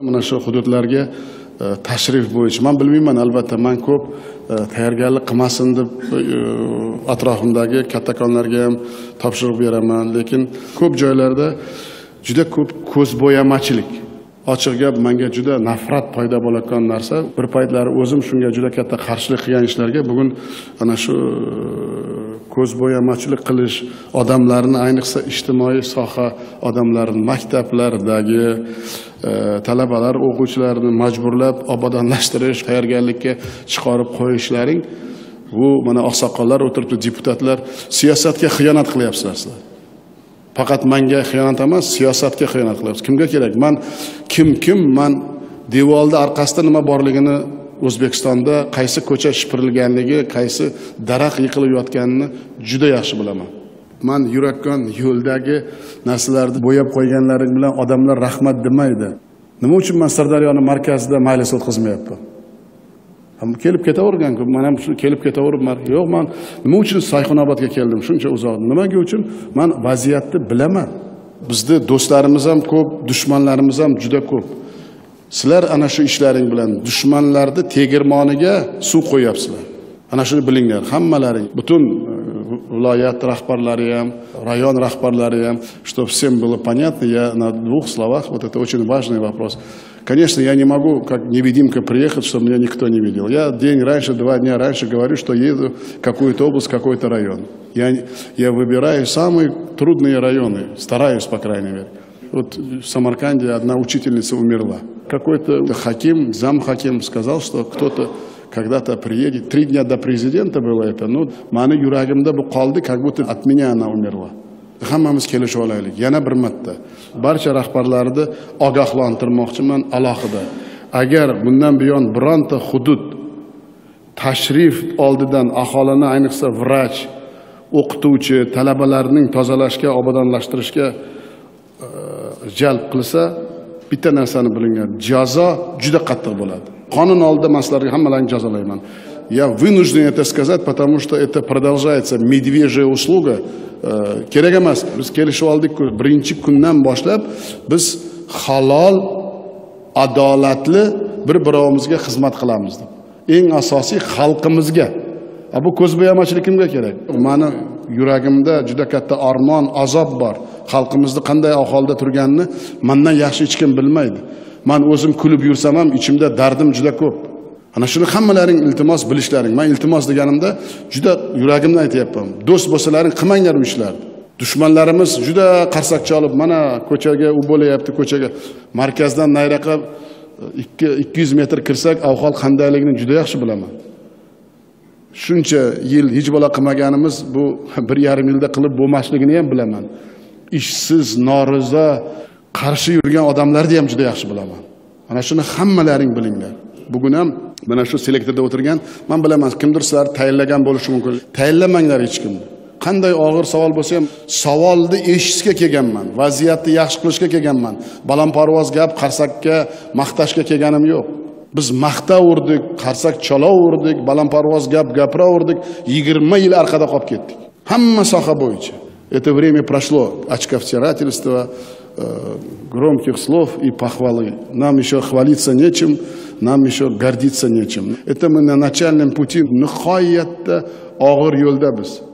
Mana shu hududlarga tashrif bo'yicha men bilmayman, albatta men ko'p tayyorgarlik qilmasin deb atrofimdagi kattakonlarga ham topshiriq beraman, lekin ko'p joylarda juda ko'p ko'zbo'yamachilik. Ochiq gap, menga juda nafrat paydo bo'layotgan narsa. Bir paytlar o'zim shunga juda katta qarshilik qilgan ishlarga bugun ana shu ko'zbo'yamachilik qilish, odamlarni, ayniqsa ijtimoiy soha odamlarini, maktablardagi talabalar, o'quvchilarni majburlab obodonlashtirish, tayyorgarlikka chiqarib qo'yishlaring, bu mana oqsoqollar o'tiribdi, deputatlar, siyosatga xiyonat qilyapsizlar sizlar. Faqat menga xiyonat emas, siyosatga xiyonat qilyapsiz. Kimga kerak? Men devorda orqasida nima borligini, O'zbekistonda qaysi ko'cha shipirilganligi, qaysi daraxt yiqilib yotganini juda yaxshi bilaman. Men yurakkan yo'ldagi narsalarni bo'yab qo'yganlaring bilan odamlar rahmat demaydi. Nima uchun men Sirdaryoning markazida maylis o'tkazmayapman? Kelib ketavergan-ku, men ham shu kelib ketaveribman. Yo'q, men nima uchun Sayxunobodga keldim shuncha uzoq? Nimaga uchun? Men vaziyatni bilaman. Bizda do'stlarimiz ham ko'p, dushmanlarimiz ham juda ko'p. Sizlar ana shu ishlaring bilan dushmanlarni tegirmoniga suv qo'yapsizlar. Ana shuni bilinglar, hammalaring, butun viloyat rahbarlari ham, rayon rahbарлari ham, чтобы всем было понятно, я на двух словах, вот это очень важный вопрос. Конечно, я не могу, как невидимка, приехать, чтобы меня никто не видел. Я день раньше, 2 дня раньше говорю, что еду в какую-то область, в какой-то район. Я выбираю самые трудные районы, стараюсь, по крайней мере. Вот в Самарканде одна учительница умерла. Какой-то хаким, зам-хаким сказал, что кто-то когда-то приедет. 3 дня до президента было это. Ну, мani yuragimda bu qoldi, как будто от меня она умерла. Hammamiz kelishib olaylik. Yana bir marta barcha rahbarlarni ogohlantirmoqchiman alohida. Agar bundan buyon bironta hudud tashrif oldidan aholini, ayniqsa vrach, o'qituvchi, talabalarning tozalashga, obodonlashtirishga jalb qilsa, bitta narsani bilinglar, jazo juda qattiq bo'ladi. Qonun oldida men sizlarga hammalarini jazolayman. Я вынужден это сказать, потому что это продолжается медвежья услуга. Kerak emas. Biz kelishib oldik-ku, birinchi kundan boshlab biz halol, adolatli bir-birimizga xizmat qilamiz deb. Eng asosiy xalqimizga. Bu ko'zbo'yamachilik kimga kerak? Meni yuragimda juda katta armon, azob bor. Xalqimizni qanday ahvolda turganini mendan yaxshi hech kim bilmaydi. Men o'zim kulib yursam ham ichimda dardim juda ko'p. Ana shuni hammalaring iltimos bilishlaring. Men iltimos deganimda juda yuragimdan aytayapman. Do'st bo'lsalaring qilmanglar bu ishlarni. Dushmanlarimiz juda qarsakcha olib, mana ko'chaga u bo'layapti, ko'chaga markazdan nayroqqa 200 metr kirsak, ahvol qandayligini juda yaxshi bilaman. Shuncha yil hech bola qilmaganimiz bu 1,5 yilda qilib bo'lmasligini ham bilaman. Ishsiz, norizo, qarshi yurgan odamlarni ham juda yaxshi bilaman. Mana shuni hammalaring bilinglar. Bugun ham mana shu selektorda o'tirgan, men bilaman, kimdir sizlar tayinlagan bo'lishi mumkin. Tayinlamanglar hech kimni. Qanday og'ir savol bo'lsa ham, savolni eshitishga kelganman, vaziyatni yaxshi qilishga kelganman. Balandparvoz gap, qarsakka, maqtashga kelganim yo'q. Biz maqtaverdik, qarsak chalaverdik, balandparvoz gap gapiraverdik, 20 yil orqada qolib ketdik. Hamma soha bo'yicha. Это время прошло очковтирательства, громких слов и похвалы. Нам еще хвалиться нечем, нам еще гордиться нечем. Это мы на начальном пути, nihoyatda og'ir yo'lda biz.